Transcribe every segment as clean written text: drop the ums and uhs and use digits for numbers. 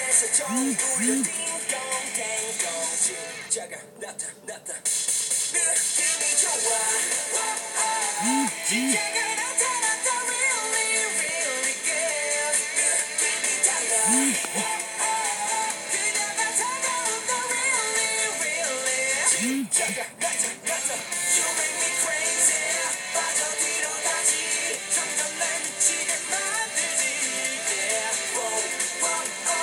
모두에서 전부를 띵동댕동 진짜가 나타났다 느낌이 좋아 진짜가 나타났다 really really good 느낌이 달라 그녀가 다가온다 really really 진짜가 나타났다 You make me crazy 빠져들어가지 점점 날 미치게 만들지 Yeah wow wow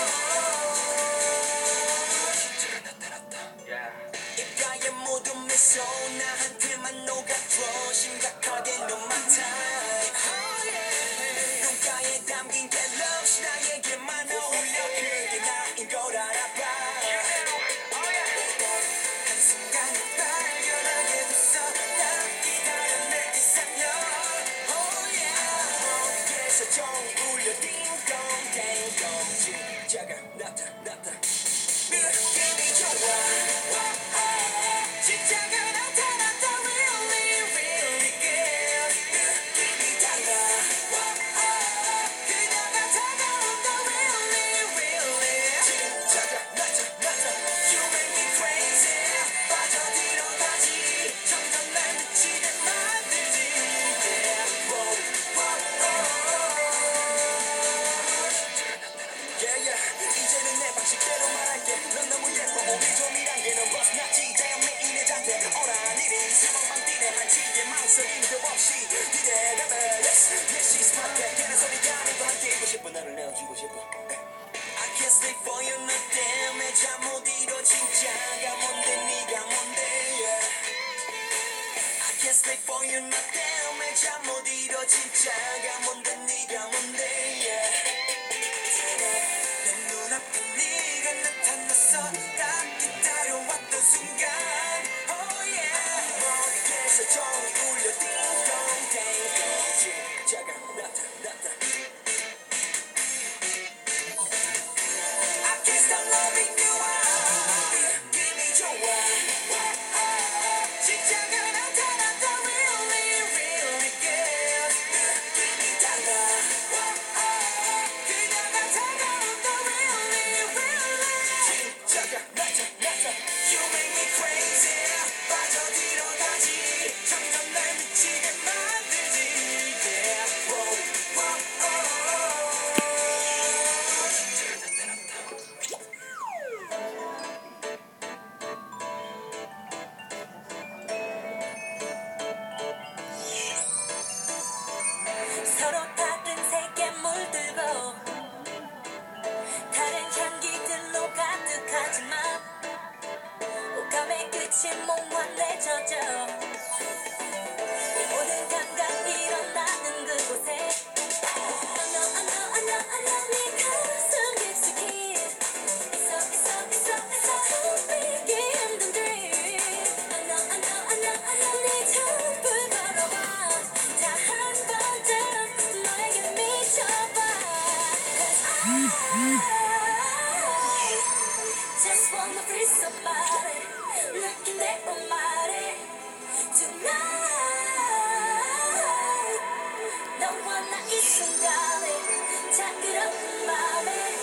진짜가 나타났다 Yeah 입가에 모든 미소 나한테만 녹아들어 심각하게 넌 my type oh, yeah. 눈가에 담긴 게 love 나에게만 어울려 그게 나인 걸 알아봐 한순간에 발견하게 됐어 난 기다렸네 이상형 oh yeah 머리에서 정 울려 띵동댕동 진짜가 나타났다 느낌이 좋아 진짜가 나타났다 really really good 느낌이 달라 그녀가 다가온다 really really 진짜가 나타났다 You make me crazy 빠져들어가지 점점 날 미치게 만들지 Yeah wow yeah yeah 이제는 내 방식대로 말할게 넌 너무 예뻐 몸이 좀이란 게넌 벗어났지 이제야 메인의 장대 어란 일이 사방방 뛰네 한치의 망설임도 없이 기대감을 Yes yes she's my cat 걔네 소리가 아니고 함께이고 싶어 나를 내어주고 싶어 I can't sleep for you 너 때문에 잠 못 이뤄 진짜가 뭔데 네가 뭔데 yeah I can't sleep for you 너 때문에 잠 못 이뤄 진짜가 뭔데 네가 뭔데 yeah 내 눈앞에 네가 나타났어 딱 기다려왔던 순간 oh yeah 머리에서 정 울려 띵동댕동 진짜가 나타났다 I can't stop loving you 느낌이 좋아 진짜가 나타났다 really really good 느낌이 달라 그녀가 다가온다 really really 진짜가 나타났다 You make me crazy 빠져들어가지 점점 날 미치게 만들지 Yeah wow wow 진짜가 나타났다 서로 다른 색에 물들고 다른 향기들로 가득하지만 오감의 끝이 몽환에 젖어 이 모든 감각이 일어나는 그곳에 I know 네 가슴 깊숙이 있어 숨기기 힘든 dream I know 네 탑을 걸어봐 다 한 번쯤 너에게 미쳐봐 Cause I just wanna free somebody looking at my body tonight 너와 나 이 순간에 자그러운 맘에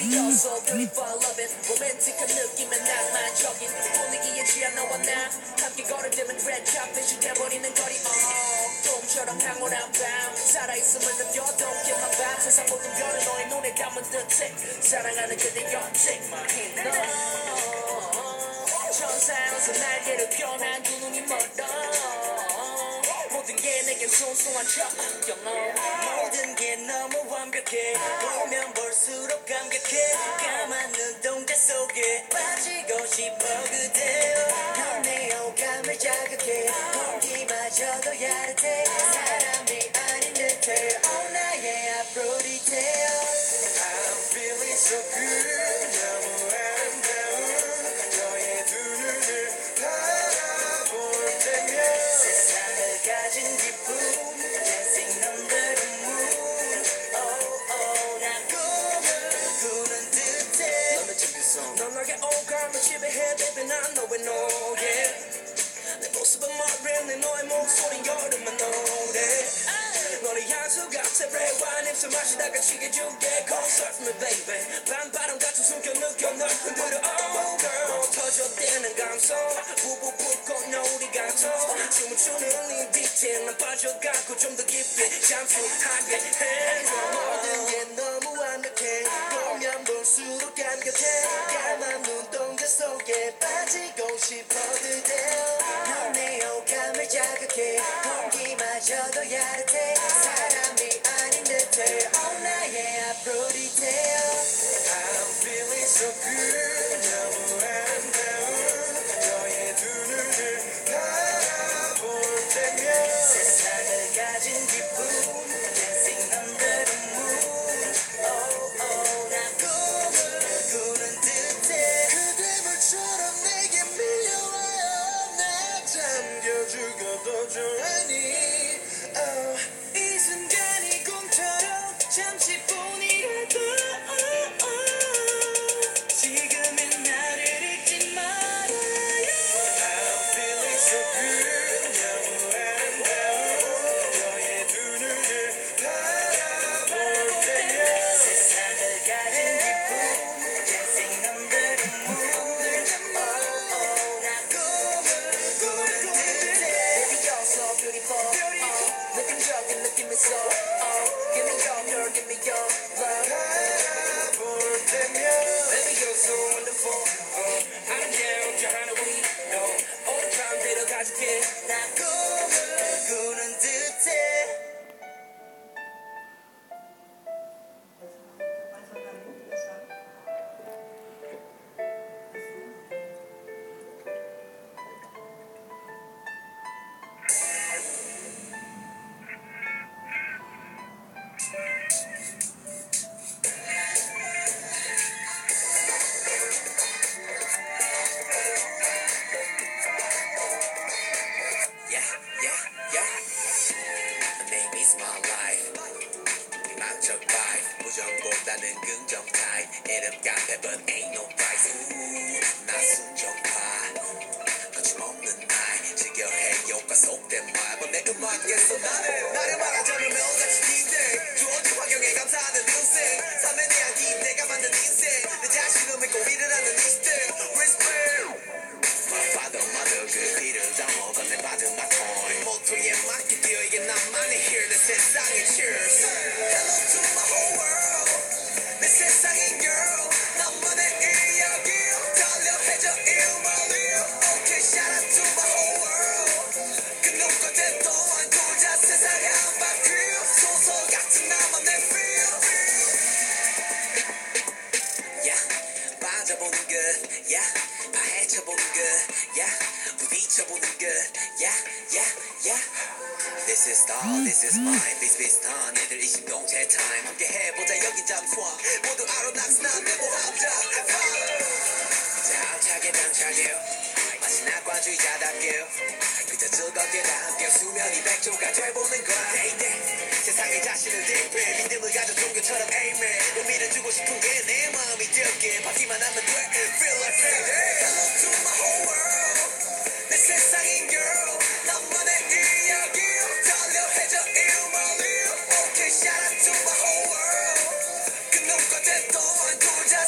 You're so beautiful, love it. 로맨틱한 느낌의 낭만적인 분위기에 취한 너와 나 함께 걸어들면 red carpet이 돼버리는 거리. 똥처럼 황홀한 밤 살아있음을 느껴도 깨만 밤 세상 모든 별을 너의 눈에 담은 듯해 사랑하는 그대 옆집 너 천사여서 날개를 펴난 두 눈이 멀어 모든 게 내겐 순수한 척 모든 게 너무 완벽해 보면 볼수록 감격해 까만 눈동자 속에 빠지고 싶어 그대여 넌내 오감을 자극해 공기마저도 야릇해 사람이 아닌 듯해 나의 앞으로 되어 I'm feeling so good 너무 아름다운 너의 두 눈을 바라볼 때면 세상을 가진 기쁨 Dancing under the moon 난 꿈을 꾸는 듯해 넌 나의 오감을 지배해 baby 난 너의 노예 내 모습은 머리에 너의 목소린 여름만 노래 너를 향수 같아 red wine 입술 마시다가 취해줄게 Come surf me baby 밤바람 같은 숨겨 느껴 널 흔들어 Oh girl 터져대는 감성 부부부 꽃노을이 감성 춤을 추는 네 디테일 난 빠져가고 좀 더 깊게 잠수하게 해 모든 게 너무 완벽해 보면 볼수록 감격해 까만 눈동자 속에 빠지고 싶어 그대여 넌내 오감을 자극해 공기마저도 야릇해 사람이 아닌 듯해 나의 앞으로 되어 I'm feeling so good 너무 아름다운 너의 두 눈을 바라볼 때면 세상을 가진 기쁨 Dancing under the moon 난 꿈을 꾸는 듯해 그대 물처럼 내게 밀려와요 나 잠겨 죽어도 좋아하니 이 순간이 꿈처럼 잠시뿐이라도 지금은 나를 잊지 말아요 I'm feeling so good 너무 아름다운 너의 두 눈을 바라볼 때면 세상을 가진 기쁨 Dancing under the moon 난 꿈을 꾸는 듯해 Baby you're so beautiful 느낌적인 느낌 있어 Give me your girl, give me your love 바라볼 때면 Baby you're so wonderful 아름다운 저 하나 we know 오늘 밤 데려가줄게 난 꿈을 꾸는 듯해 부정보다는 긍정 타입 이름 카페 but ain't no price 나 순정파 거침없는 나이 지겨해 효과 속된 말 but 내 음악에서 나를 말하자면 매일같이 D-Day 주어진 환경에 감사하는 인생 삶의 내 향기 내가 만든 인생 내 자신을 믿고 일을 하는 이 스텝 Respect My father, mother 그 피를 담아 건네받은 my coin 모토에 맞게 뛰어 이게 나만의 here 내 세상의 cheers Hello to my whole world 내 세상의 girl 나만의 이야기 달려해줘 일머리 Okay shout out to my whole world 그 눈꽃에 또한 돌자 세상 한 바퀴 소설 같은 나만의 feel Yeah 빠져보는 것 Yeah 파헤쳐보는 것 Yeah 부딪혀보는 것 Yeah yeah yeah This is all, this is mine 비슷비슷한 애들 이심동체 time 함께 해보자 여긴 잠수함 모두 아로낙스 난 내보합자 장차게 당차게 마치 낙관주의자답게 그저 즐겁게 다 함께 수면이 백조가 돼보는 거야 Day 세상의 자신을 대표해 믿음을 가져 종교처럼 amen 의미를 주고 싶은 게 내 마음이 듣게 받기만 하면 돼 Feel like payday Hello to my whole world 내 세상인 girl 나만의 이야기 달려해줘 일머리 Okay shout out to my whole world 그 눈꽃에 또한 돌자